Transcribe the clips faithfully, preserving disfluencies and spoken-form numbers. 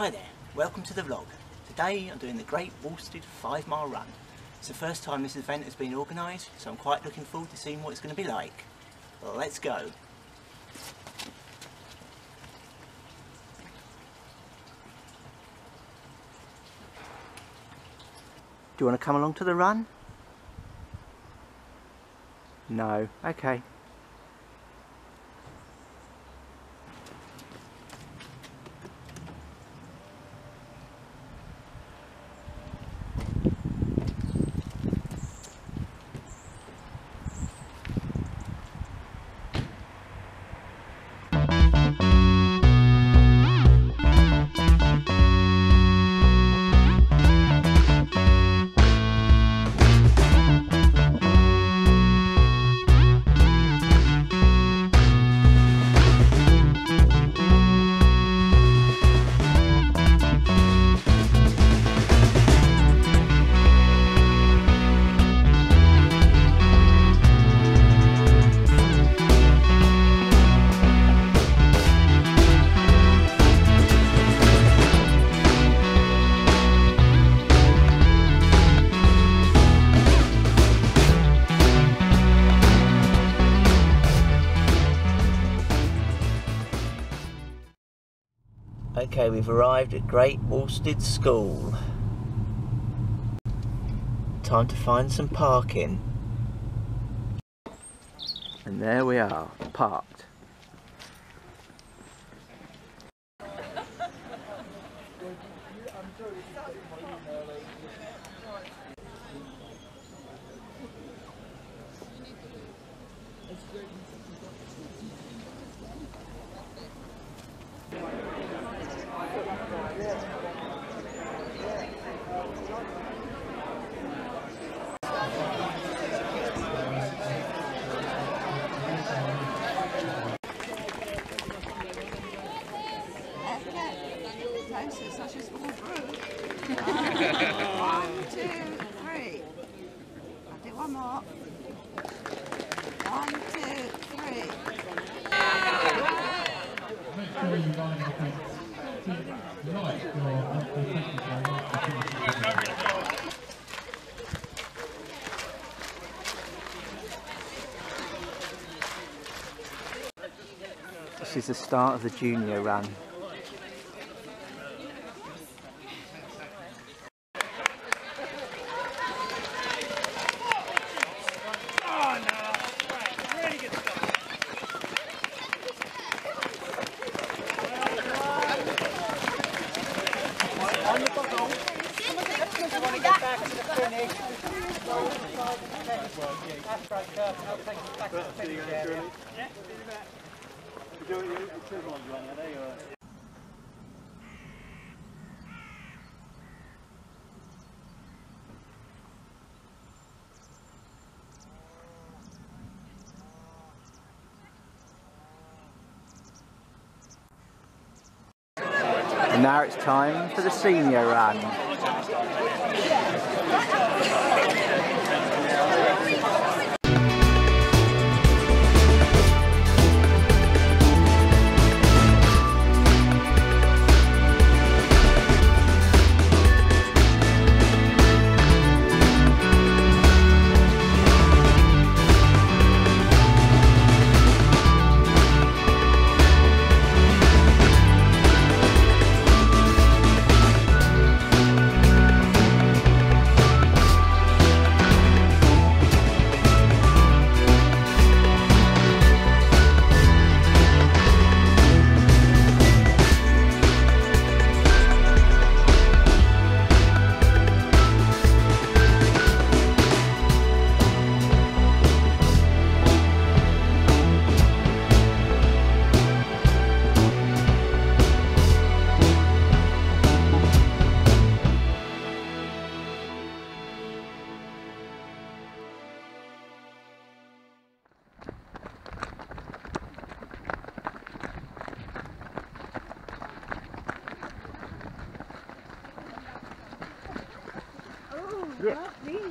Hi there, welcome to the vlog. Today I'm doing the Great Worsted five mile run. It's the first time this event has been organised, so I'm quite looking forward to seeing what it's going to be like. Well, let's go. Do you want to come along to the run? No, okay. Okay, we've arrived at Great Worsted School. Time to find some parking. And there we are, parked. So she's all through. One, two, three. I'll do one more. One, two, three. This is the start of the junior run. And now it's time for the senior run. Yeah. Not me.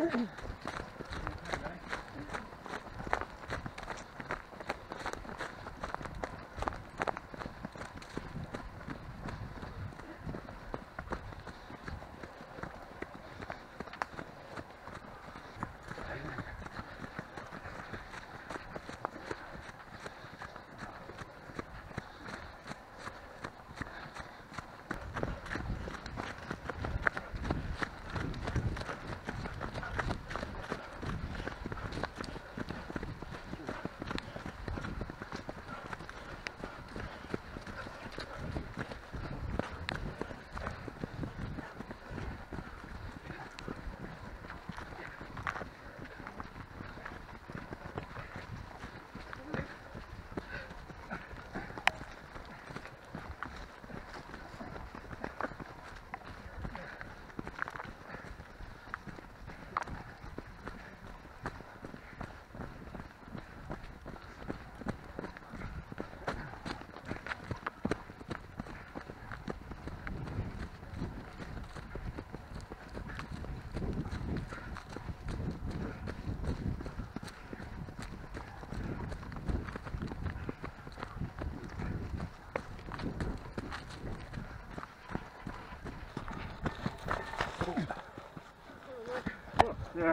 Yeah.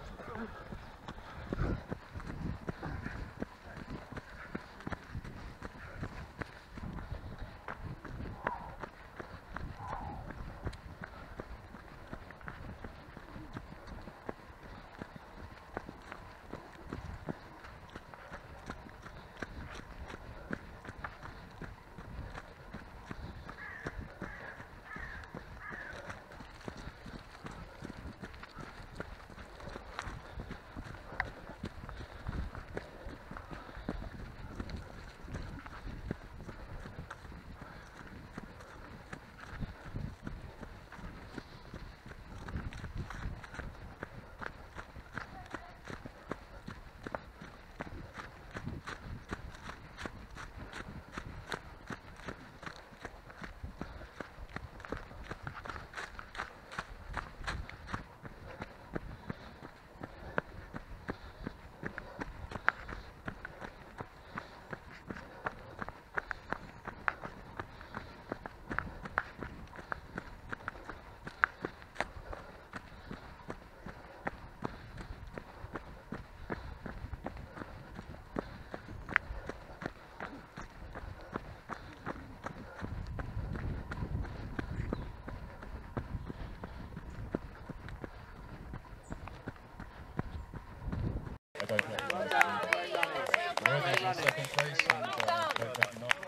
I don't know. Worthy's in second place and uh, they've got not.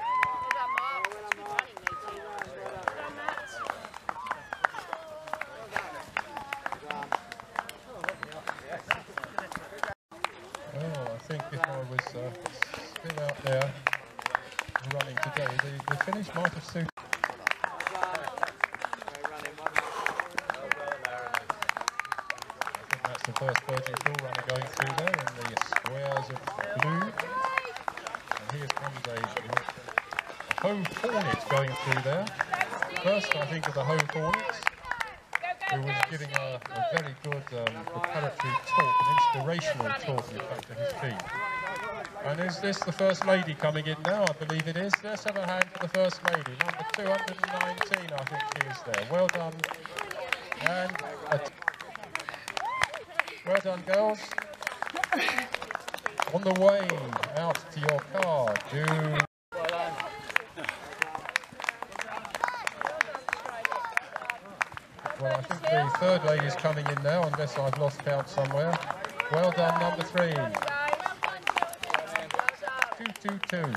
Well, I think if I was uh, still out there running today, the, the finish might have suited. The first Virgin Full runner going through there in the squares of blue. And here comes a, a Hove Hornet going through there. First, I think, of the Hove Hornets, who was giving a, a very good um, preparatory talk, an inspirational talk, in fact, to his team. And is this the First Lady coming in now? I believe it is. Let's have a hand for the First Lady. Number two hundred nineteen, I think she is there. Well done. And a well done, girls. On the way out to your car, do... Well, I think the third lady is coming in now, unless I've lost count somewhere. Well done, number three. two two two.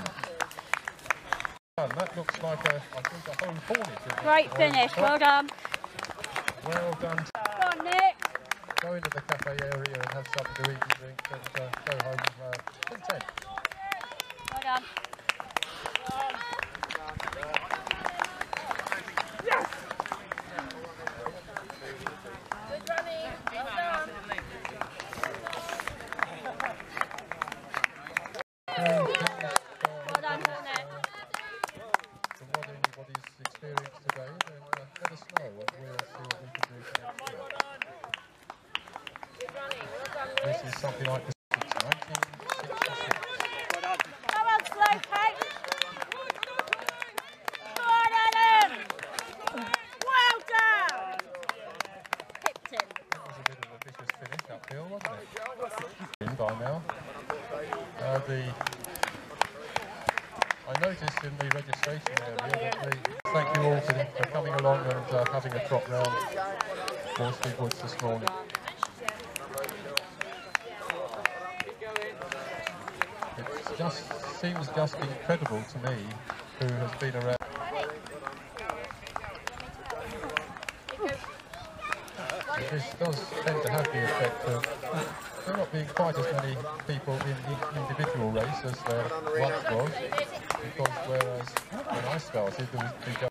That looks like a, I think, a Hove Hornet. Great finish, well done. Well done. Come on, Nick. Go into the cafe area and have something to eat and drink and uh, go home uh, content. Well done. Yes! Good running. Well done. Well done, Hornet. From what anybody's experienced today, then uh, let us know and we'll see what we can do for next year. is something like nineteen sixty-six. Come on, slow Kate. Go on, Ellen. Well done. Pipped him. That was a bit of a vicious finish uphill, wasn't it? In by now. Uh, the I noticed in the registration area that the thank you all for, for coming along and uh, having a trot round Walstead Woods this morning. It just seems just incredible to me, who has been around. This does tend to have the effect of there not being quite as many people in each individual race as there once was, because whereas when I started there was the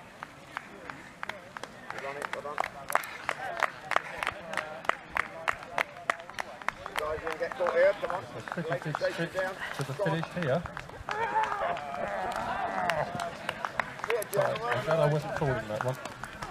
a pretty big sprint to the finish here. Right, I'm glad I wasn't calling that one.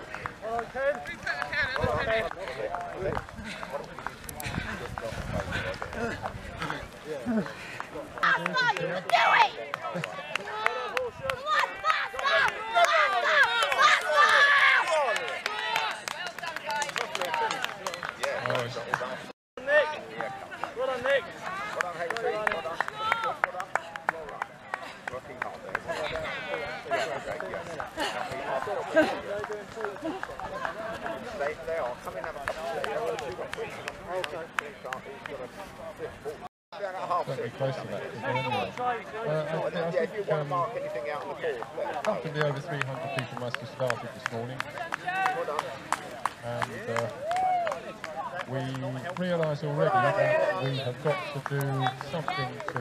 They are coming up a Certainly close to that. Anyway. Uh, I, I yeah, if you think, want um, to mark anything out on the course, comfortably over three hundred people must have started this morning. And uh, we realise already that we have got to do something to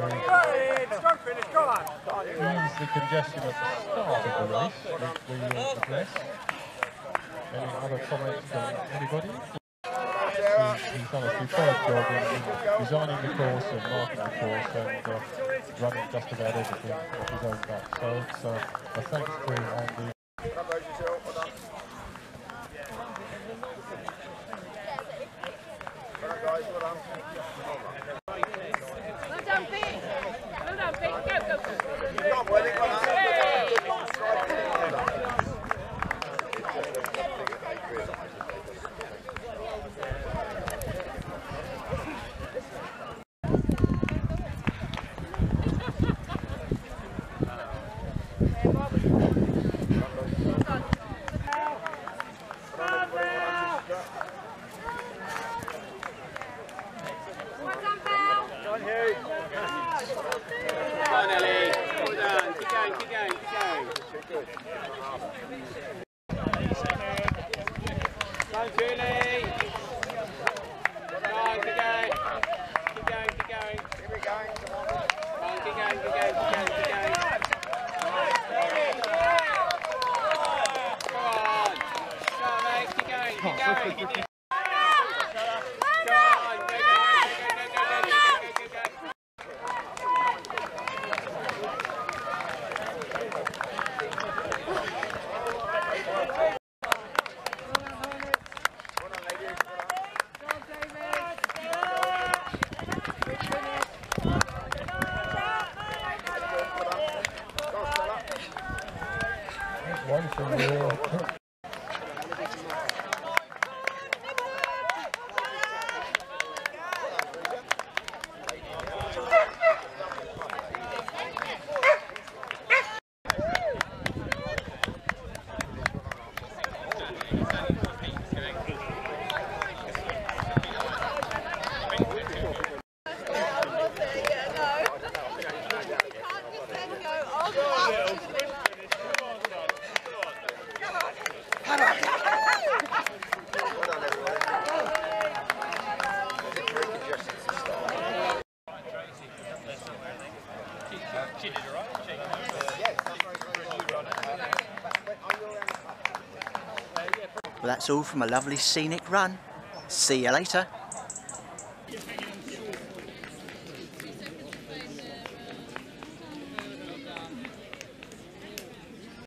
ease the congestion at the start of the race, which we will address. Any other comments from anybody? He's done a superb job in designing the course and marking the course and uh, running just about everything off his own back. So it's uh, a thanks to Andy. Well done, Pete. Well done, Pete. Go, go, go. One from the Well, that's all from a lovely scenic run. See you later.